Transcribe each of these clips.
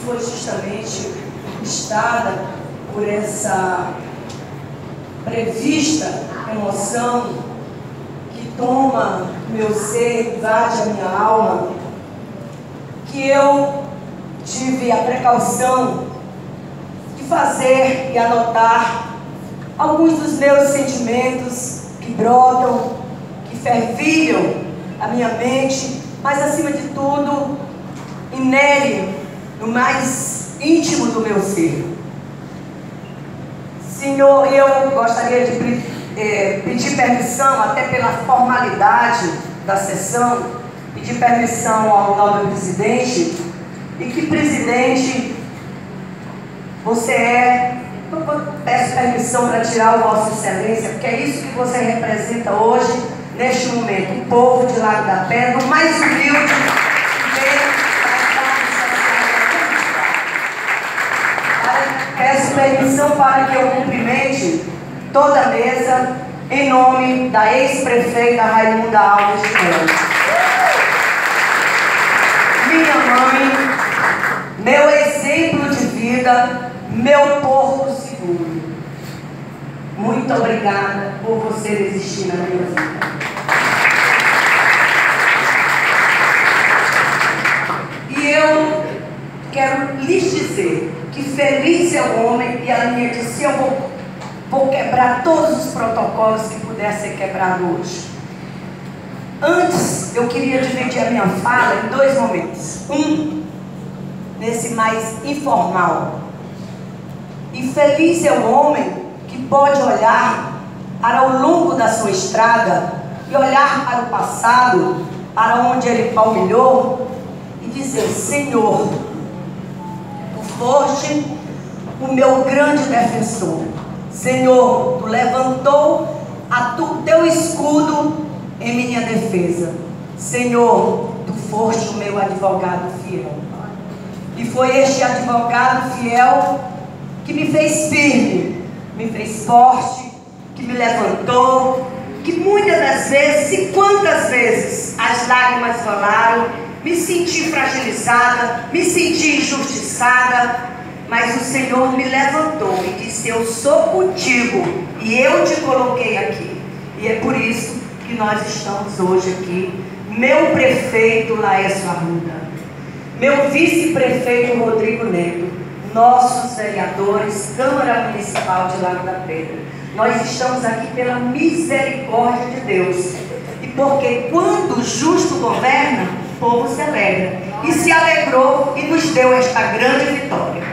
foi justamente conquistada por essa prevista emoção que toma meu ser, invade a minha alma, que eu tive a precaução de fazer e anotar alguns dos meus sentimentos que brotam, que fervilham a minha mente, mas acima de tudo, inere no mais íntimo do meu ser. Senhor, eu gostaria de pedir permissão, até pela formalidade da sessão, pedir permissão ao nobre presidente, e que, presidente, você é, eu peço permissão para tirar o Vossa Excelência, porque é isso que você representa hoje, neste momento, o povo de Lago da Pedra, o mais humilde que veio para peço permissão para que eu cumprimente toda a mesa, em nome da ex-prefeita Raimunda Alves de Melo. Minha mãe, meu exemplo de vida, meu porto seguro. Muito obrigada por você existir na minha vida. E eu quero lhes dizer que feliz é o homem, e a minha disse, eu vou quebrar todos os protocolos que puder ser quebrado hoje. Antes, eu queria dividir a minha fala em dois momentos. Um, nesse mais informal. E feliz é o homem que pode olhar para o longo da sua estrada e olhar para o passado, para onde ele palmilhou, e dizer, Senhor, Tu foste o meu grande defensor. Senhor, Tu levantou Teu escudo em minha defesa. Senhor, Tu foste o meu advogado fiel. E foi este advogado fiel que me fez firme, me fez forte, que me levantou, que muitas das vezes, e quantas vezes, as lágrimas rolaram, me senti fragilizada, me senti injustiçada, mas o Senhor me levantou e disse, eu sou contigo e eu te coloquei aqui. E é por isso que nós estamos hoje aqui. Meu prefeito Laércio Arruda, meu vice-prefeito Rodrigo Neto, nossos vereadores, Câmara Municipal de Lago da Pedra. Nós estamos aqui pela misericórdia de Deus. E porque quando o justo governa, o povo se alegra. E se alegrou e nos deu esta grande vitória.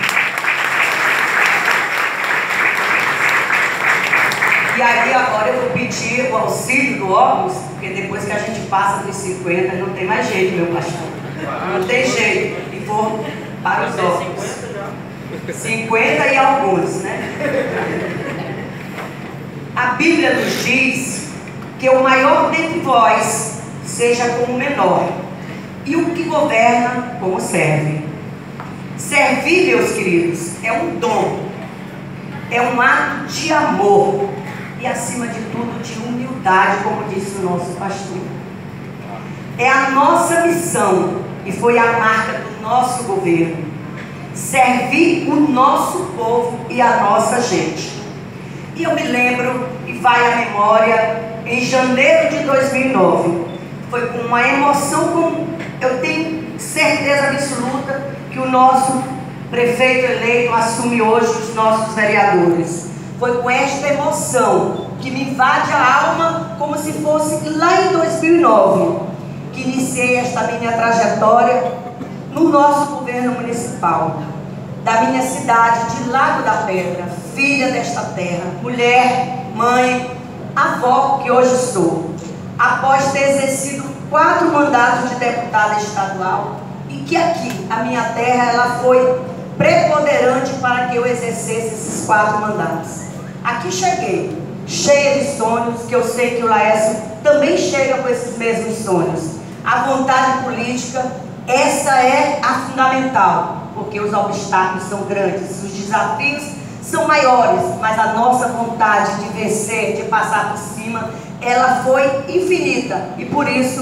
E aí agora eu vou pedir o auxílio do óculos, porque depois que a gente passa dos 50, não tem mais jeito, meu pastor. Não tem jeito. E vou para os óculos. 50 e alguns, né? A Bíblia nos diz que o maior dentre vós seja como o menor, e o que governa como serve. Servir, meus queridos, é um dom, é um ato de amor e, acima de tudo, de humildade, como disse o nosso pastor. É a nossa missão e foi a marca do nosso governo. Servir o nosso povo e a nossa gente. E eu me lembro, e vai à memória, em janeiro de 2009, foi com uma emoção, como eu tenho certeza absoluta que o nosso prefeito eleito assume hoje os nossos vereadores. Foi com esta emoção que me invade a alma, como se fosse lá em 2009, que iniciei esta minha trajetória no nosso governo municipal, da minha cidade de Lago da Pedra, filha desta terra, mulher, mãe, avó que hoje sou, após ter exercido 4 mandatos de deputada estadual, e que aqui, a minha terra, ela foi preponderante para que eu exercesse esses 4 mandatos. Aqui cheguei, cheia de sonhos, que eu sei que o Laércio também chega com esses mesmos sonhos. A vontade política, essa é a fundamental, porque os obstáculos são grandes, os desafios são maiores, mas a nossa vontade de vencer, de passar por cima, ela foi infinita. E por isso,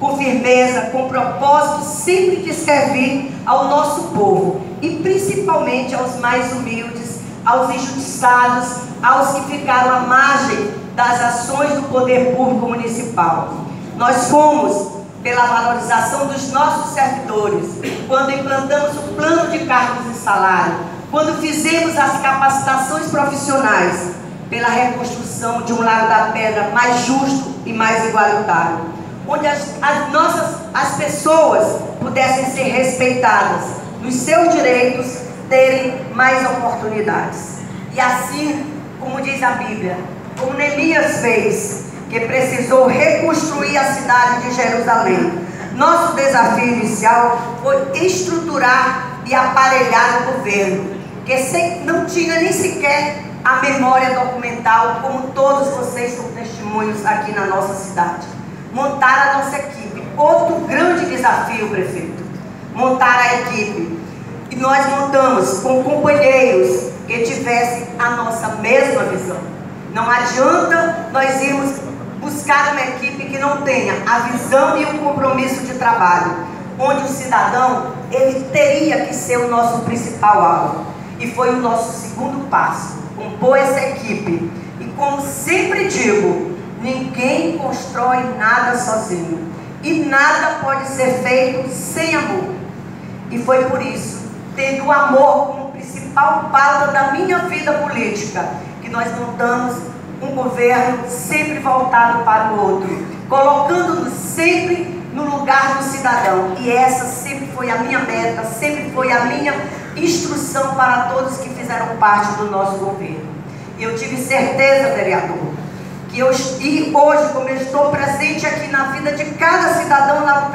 com firmeza, com propósito sempre de servir ao nosso povo e principalmente aos mais humildes, aos injustiçados, aos que ficaram à margem das ações do poder público municipal. Nós fomos pela valorização dos nossos servidores, quando implantamos o plano de cargos e salário, quando fizemos as capacitações profissionais, pela reconstrução de um Lago da Pedra mais justo e mais igualitário, onde as pessoas pudessem ser respeitadas nos seus direitos, terem mais oportunidades. E assim, como diz a Bíblia, como Neemias fez, que precisou reconstruir a cidade de Jerusalém, nosso desafio inicial foi estruturar e aparelhar o governo, que não tinha nem sequer a memória documental, como todos vocês são testemunhos aqui na nossa cidade. Montar a nossa equipe, outro grande desafio, prefeito, montar a equipe. E nós montamos com companheiros que tivessem a nossa mesma visão. Não adianta nós irmos buscar uma equipe que não tenha a visão e o compromisso de trabalho, onde o cidadão, ele teria que ser o nosso principal alvo. E foi o nosso segundo passo, compor essa equipe. E como sempre digo, ninguém constrói nada sozinho. E nada pode ser feito sem amor. E foi por isso, tendo o amor como principal pauta da minha vida política, que nós montamos um governo sempre voltado para o outro, colocando-nos sempre no lugar do cidadão. E essa sempre foi a minha meta, sempre foi a minha instrução para todos que fizeram parte do nosso governo. E eu tive certeza, vereador, que hoje, como eu estou presente aqui na vida de cada cidadão lá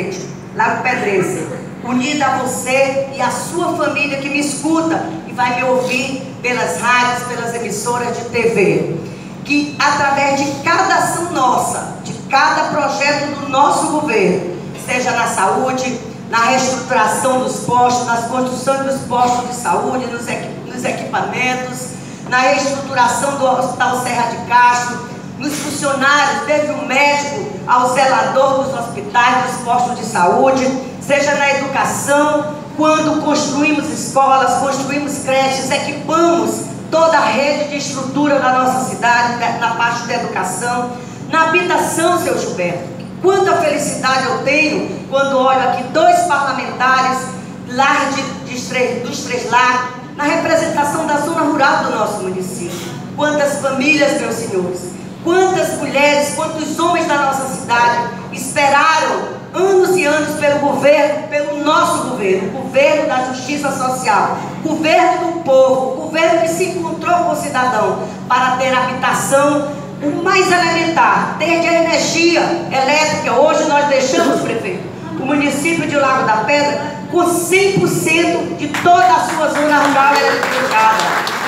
no Pedrense, unida a você e a sua família que me escuta e vai me ouvir pelas rádios, pelas emissoras de TV, que através de cada ação nossa, de cada projeto do nosso governo, seja na saúde, na reestruturação dos postos, nas construções dos postos de saúde, nos equipamentos, na reestruturação do Hospital Serra de Castro, nos funcionários, desde o médico ao zelador dos hospitais, dos postos de saúde, seja na educação, quando construímos escolas, construímos creches, equipamos toda a rede de estrutura da nossa cidade, na parte da educação, na habitação, seu Gilberto. Quanta felicidade eu tenho quando olho aqui 2 parlamentares lá dos Três Lagos, na representação da zona rural do nosso município. Quantas famílias, meus senhores, quantas mulheres, quantos homens da nossa cidade esperaram anos e anos pelo governo, pelo nosso governo, o governo da justiça social, governo do povo, governo que se encontrou com o cidadão para ter habitação, o mais elementar, desde a energia elétrica. Hoje nós deixamos, prefeito, o município de Lago da Pedra com 100% de toda a sua zona rural eletrificada.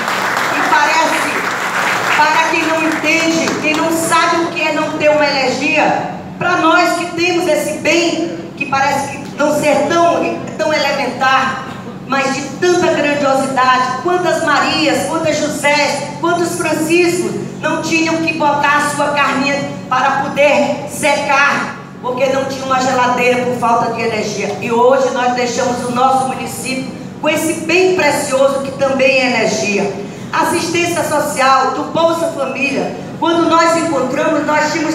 E parece, para quem não entende, quem não sabe o que é não ter uma energia, para nós que temos esse bem, que parece que não ser tão elementar, mas de tanta grandiosidade, quantas Marias, quantas José, quantos Franciscos não tinham que botar a sua carninha para poder secar, porque não tinha uma geladeira por falta de energia. E hoje nós deixamos o nosso município com esse bem precioso que também é energia. Assistência social do Bolsa Família, quando nós encontramos, nós tínhamos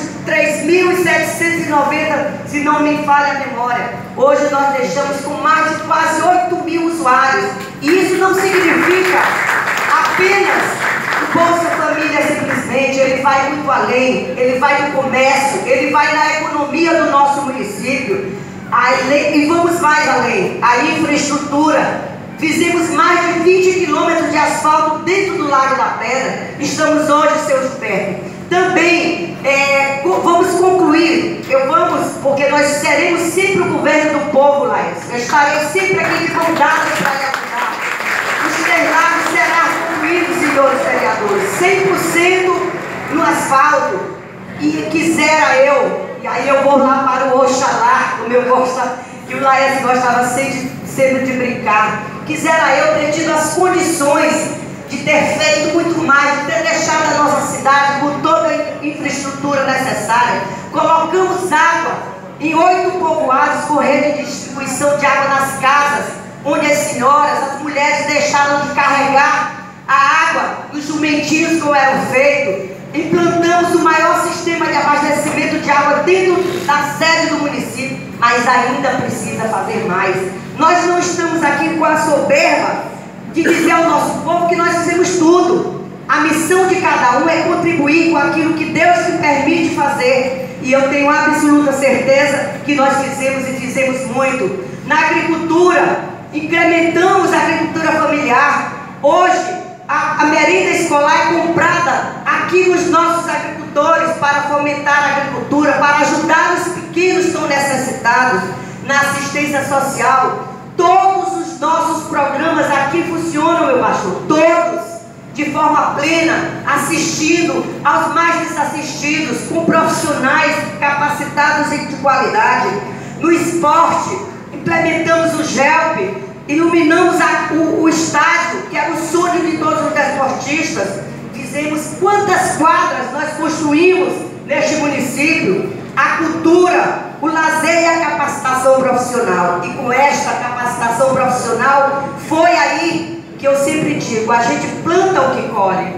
3.790, se não me falha a memória. Hoje nós deixamos com mais de quase 8.000 usuários. E isso não significa apenas o Bolsa Família simplesmente, ele vai muito além, ele vai no comércio, ele vai na economia do nosso município. E vamos mais além, a infraestrutura. Fizemos mais de 20 quilômetros de asfalto dentro do Lago da Pedra. Estamos hoje, seu Gilberto. Também vamos concluir, porque nós seremos sempre o governo do povo, Laís. Eu estarei sempre aqui de mão dada para lhe ajudar. Os Três Lagos será concluído, senhores vereadores, 100% no asfalto. E quisera eu, e aí eu vou lá para o Oxalá, como eu gosto, que o Laís gostava sempre de brincar. Quisera eu ter tido as condições de ter feito muito mais, de ter deixado a nossa cidade com toda a infraestrutura necessária. Colocamos água em 8 povoados com rede de distribuição de água nas casas, onde as senhoras, as mulheres deixaram de carregar a água nos jumentinhos como eram feitos. Implantamos o maior sistema de abastecimento de água dentro da sede do município, mas ainda precisa fazer mais. Nós não estamos aqui com a soberba de dizer ao nosso povo que nós fizemos tudo. A missão de cada um é contribuir com aquilo que Deus te permite fazer. E eu tenho absoluta certeza que nós fizemos e fizemos muito. Na agricultura, incrementamos a agricultura familiar. Hoje, a merenda escolar é comprada aqui nos nossos agricultores para fomentar a agricultura, para ajudar os pequenos que estão necessitados. Na assistência social, todos os nossos programas aqui funcionam, meu pastor, todos, de forma plena, assistindo aos mais desassistidos, com profissionais capacitados e de qualidade. No esporte, implementamos o GELP, iluminamos o estádio, que era o sonho de todos os desportistas. Fizemos quantas quadras nós construímos neste município. A cultura, o lazer e a capacitação profissional. E com esta capacitação profissional, foi aí que eu sempre digo, a gente planta o que colhe.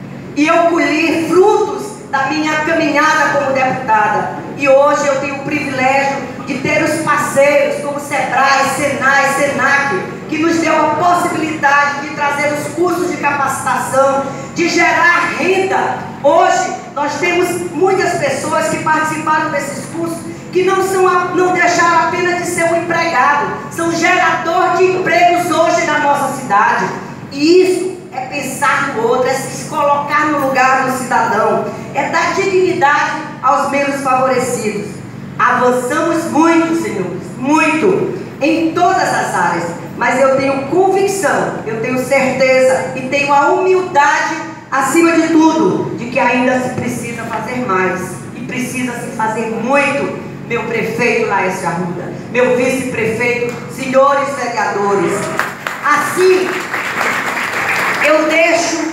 E eu colhi frutos da minha caminhada como deputada. E hoje eu tenho o privilégio de ter os parceiros como SEBRAE, SENAI, SENAC, que nos deu a possibilidade de trazer os cursos de capacitação, de gerar renda. Hoje nós temos muitas pessoas que participaram desses cursos que não deixaram apenas de ser um empregado, são gerador de empregos hoje na nossa cidade. E isso é pensar no outro, é se colocar no lugar do cidadão, é dar dignidade aos menos favorecidos. Avançamos muito, senhores, muito, em todas as áreas, mas eu tenho convicção, eu tenho certeza e tenho a humildade, acima de tudo, de que ainda se precisa fazer mais, e precisa se fazer muito, meu prefeito Laércio Arruda, meu vice-prefeito, senhores vereadores. Assim, eu deixo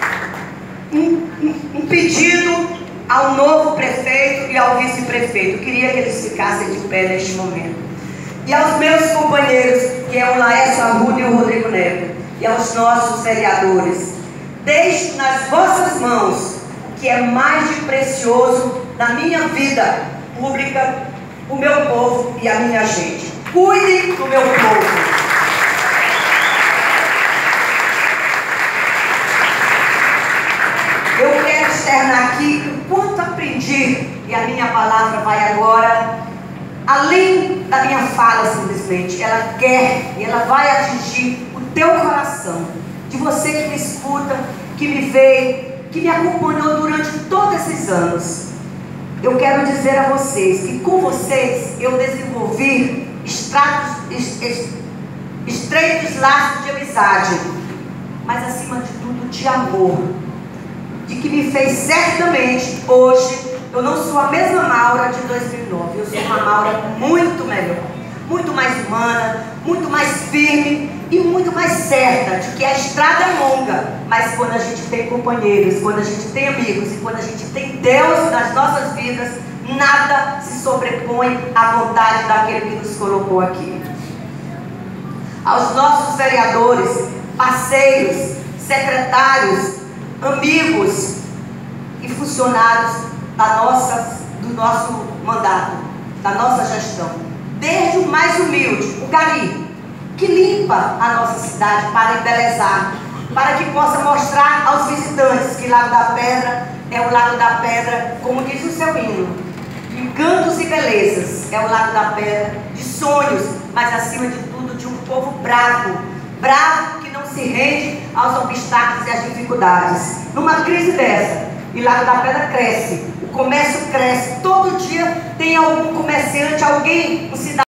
um pedido ao novo prefeito e ao vice-prefeito. Eu queria que eles ficassem de pé neste momento. E aos meus companheiros, que é o Laércio Arruda e o Rodrigo Neto, e aos nossos vereadores, deixo nas vossas mãos o que é mais de precioso na minha vida pública, o meu povo e a minha gente. Cuidem do meu povo. Eu quero externar aqui o quanto aprendi, e a minha palavra vai agora, além da minha fala simplesmente, ela quer e ela vai atingir o teu coração, de você que me escuta, que me vê, que me acompanhou durante todos esses anos. Eu quero dizer a vocês que com vocês eu desenvolvi estreitos laços de amizade, mas acima de tudo de amor, de que me fez certamente hoje, eu não sou a mesma Maura de 2009, eu sou uma Maura muito melhor, muito mais humana, muito mais firme e muito mais certa de que a estrada é longa, mas quando a gente tem companheiros, quando a gente tem amigos e quando a gente tem Deus nas nossas vidas, nada se sobrepõe à vontade daquele que nos colocou aqui. Aos nossos vereadores, parceiros, secretários, amigos e funcionários do nosso mandato, da nossa gestão, desde o mais humilde, o gari, que limpa a nossa cidade para embelezar, para que possa mostrar aos visitantes que Lago da Pedra é o Lago da Pedra, como diz o seu hino, de encantos e belezas, é o Lago da Pedra, de sonhos, mas acima de tudo de um povo bravo, que não se rende aos obstáculos e às dificuldades. Numa crise dessa, e Lago da Pedra cresce, o comércio cresce, todo dia tem algum comerciante, alguém, um cidadão